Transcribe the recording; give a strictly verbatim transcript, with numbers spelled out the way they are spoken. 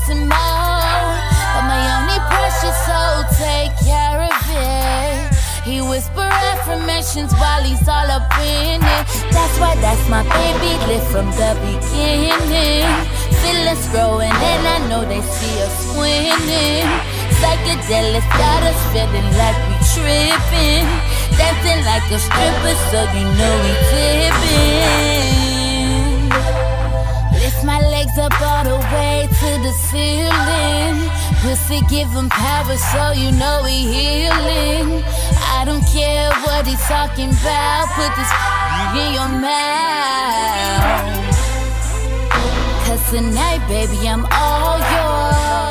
some more, but my only precious soul, take care of it. He whisper affirmations while he's all up in it. That's why that's my baby, lit from the beginning. Feelings growing and I know they see us winning. Psychedelics got us feeling like we tripping, dancing like a stripper, so you know we tipping. Lift my legs up all the way to the ceiling. Pussy give him power, so you know we healing. I don't care what he's talking about, put this in your mouth. Cause tonight, baby, I'm all yours.